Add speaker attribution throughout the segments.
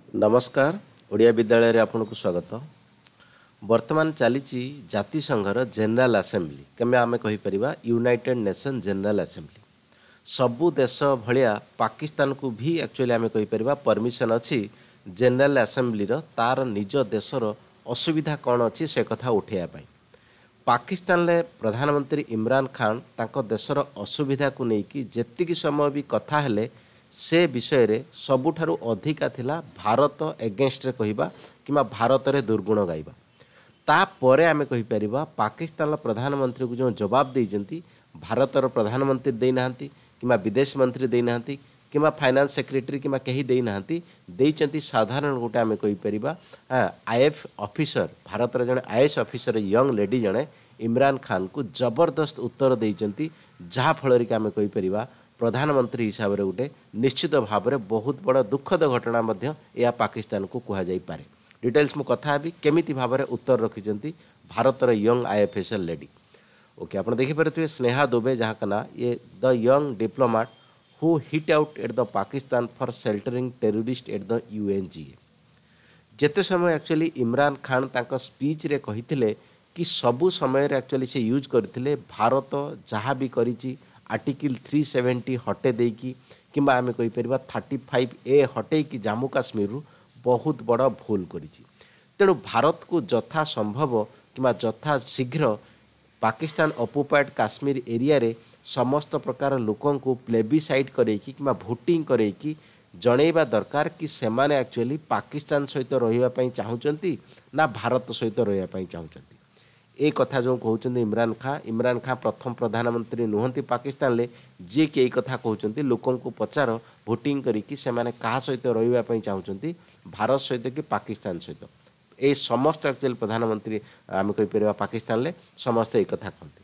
Speaker 1: नमस्कार ओडिया विद्यालय रे आपनको स्वागत। वर्तमान चली जातिसंघर जनरल असेंबली कमे आम कहीपर यूनाइटेड नेशन जनरल असेंबली सबु देश भलिया पाकिस्तान को भी एक्चुअली आम कहीपर परमिशन अच्छी जनरल असेंबली तार निज देशर असुविधा कौन अच्छी से कथा उठाइबा पाकिस्तान ले प्रधानमंत्री इमरान खान तांको देशर असुविधा को लेकिन जेतिकी समय भी कथा हेले से विषय रे सबुठारु अधिका थिला भारत एगेंस्ट रे कहिबा किमा भारत रे दुर्गुण गाइबा तापर आम कहीपर पाकिस्तान प्रधानमंत्री को जो जवाब देइजंती भारतर प्रधानमंत्री देना कि विदेश मंत्री देना कि फाइनेंस सेक्रेटरी कि कहीं देना देइचंती साधारण गोटे आम कहीपर आईएफ ऑफिसर भारतर जड़े आईएएस ऑफिसर यंग लेडी जड़े इमरान खान को जबरदस्त उत्तर देइचंती जहाँ फल कि आम कहीपर प्रधानमंत्री हिसाब से गोटे निश्चित भाव में बहुत बड़ दुखद घटना यह पाकिस्तान को कहुई पारे। डिटेल्स मु कथा भी केमिति भाव में उत्तर रखिंट भारतर यंग आईएफएसएल लेडी। ओके आप देखिपे स्नेहा दुबे जहाँ का ना ये the young diplomat who hit out at the Pakistan for sheltering terrorist at the UNGA. जेते समय एक्चुअली इमरान खान तांको स्पीच रे कहिथिले कि सबु समय रे एक्चुअली से यूज करथिले भारत जहाँ भी करिछि आर्टिकल 370 हटे देकी किंबा आम कहीपर 35A हटे कि जम्मू काश्मीर बहुत बड़ भूल करिछि। तेणु भारत को यथा संभव किंबा यथा शीघ्र पाकिस्तान ऑक्युपाइड काश्मीर एरिया रे समस्त प्रकार लोकों को प्लेबिसाइड करेकी किंबा भोटिंग करेकी जनइबा दरकार कि सेमाने एक्चुअली पाकिस्तान सहित रहिबा पई चाहुचंती ना भारत सहित रहिबा पई चाहुचंती। ए कथा जो कहते इमरान खान प्रथम प्रधानमंत्री नुहंती पाकिस्तान ले जे कि ए कथा कहते लोकों को पचार भोटिंग करिकी सेमाने कहा सहित रहिबा पई चाहुचंती भारत सहित कि पाकिस्तान सहित ए समस्त एक्चुअली प्रधानमंत्री आम कहीपर पाकिस्तान ले समस्त एक कथा कहते।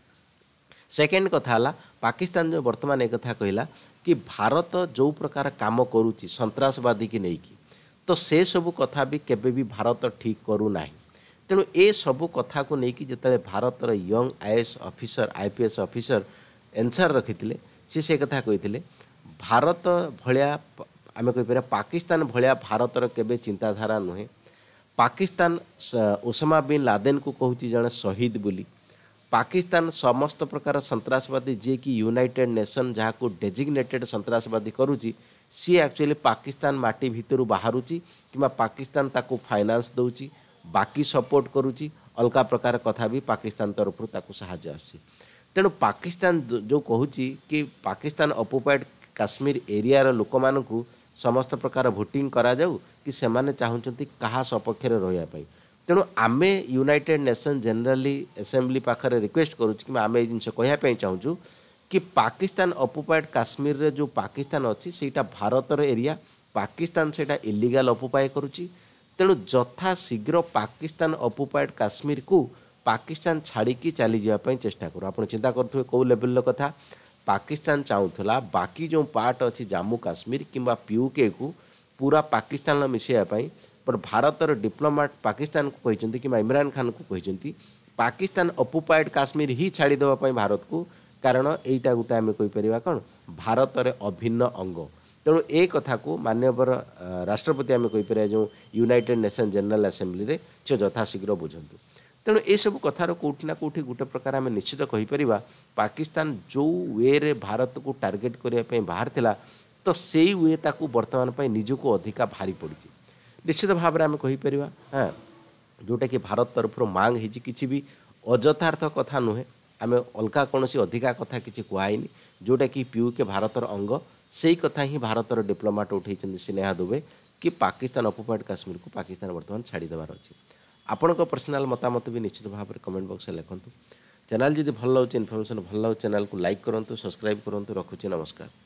Speaker 1: सेकेंड कथा है पाकिस्तान जो वर्तमान एक कथा कहला कि भारत जो प्रकार काम करुच्ची सन्त्रासवादी की नहीं तो से सबू कथा भी केबे भी भारत ठीक करू नाही। तेणु ए सबू कथा को लेकिन जिते भारतर young IAS officer IPS officer answer रखी से कथा कही भारत भलिया आम कहीपर पाकिस्तान भलिया भारतर केबे चिंताधारा नुहे। पाकिस्तान ओसामा बिन लादेन को कहूँ जड़े शहीद बोली पाकिस्तान समस्त प्रकार सन्त्रासवादी जे कि यूनाइटेड नेशन जहाँ को डेजिग्नेटेड सन्त्रासवादी करुच्ची सी एक्चुअली पाकिस्तान माटी भितर बाहरुची कि पाकिस्तान ताको फाइनान्स दौची बाकी सपोर्ट करुच्ची अलगा प्रकार कथा भी पाकिस्तान तरफ साहाय्य आसुची। तेणु पाकिस्तान जो कहूँ कि पाकिस्तान ऑक्युपाइड काश्मीर एरिया लोक मानू समस्त प्रकार भोटिंग करा जाऊ कि सेमाने चाहूँगी कहा सपक्ष रही। तेणु आमे यूनाइटेड नेशन जनरली असेंबली पाखरे रिक्वेस्ट करूँ कि आम ये जिन कहवाई चाहूँ कि पाकिस्तान ऑक्युपाइड काश्मीर रे जो पाकिस्तान अच्छी सेटा भारतर एरिया पाकिस्तान सेटा इलीगल ऑक्युपाई करुच्ची। तेणु यथा शीघ्र पाकिस्तान ऑक्युपाइड काश्मीर को पाकिस्तान छाड़ी चली जावाई चेष्टा करूँ। आप चिंता करुवे कौ लेवल कथा पाकिस्तान चाहूला बाकी जो पार्ट अच्छी जम्मू काश्मीर किंबा पीयूके को पूरा पाकिस्तान मिसेवाई पर भारतर डिप्लोमेट पाकिस्तान को कहते कि इमरान खान को कहते पाकिस्तान ऑक्युपाइड काश्मीर ही छाड़ी देवाई भारत को कारण यहीटा गोटे आम कहीपर कौन भारतर अभिन्न अंग। तेणु ए कथा को माननीय राष्ट्रपति आम कहीपर जो यूनाइटेड नेशन जनरल असेंबली रे से यथाशीघ्र बुझंतु। तेणु ये सब कथार कौटि ना कौटि गोटे प्रकार आम निश्चित कहीपर पाकिस्तान जो वे रे भारत को टार्गेट करने बाहर थिला तो से वे ताकू वर्तमान पर निजको अधिका भारी पड़ी निश्चित भाव में आम कहीपर हाँ जोटा कि भारत तरफ मांग होती किसी भी अजथार्थ कथा नुहे आम अलगा कौन अधिका कथा किसी कहनी जोटा कि पीयू के भारतर अंग से कथा ही भारतर डिप्लोमेट उठे स्नेहा दुबे कि पाकिस्तान ऑक्युपाइड काश्मीर को पाकिस्तान वर्तमान छाड़ी देवार अच्छी। आपण पर्सनाल मतामत भी निश्चित भाव में कमेंट बॉक्स में लिखुँ। चैनल जदि भल लगे इनफर्मेशन भल लगे चैनल को लाइक करूँ सब्सक्राइब करूँ। रखुच्छी नमस्कार।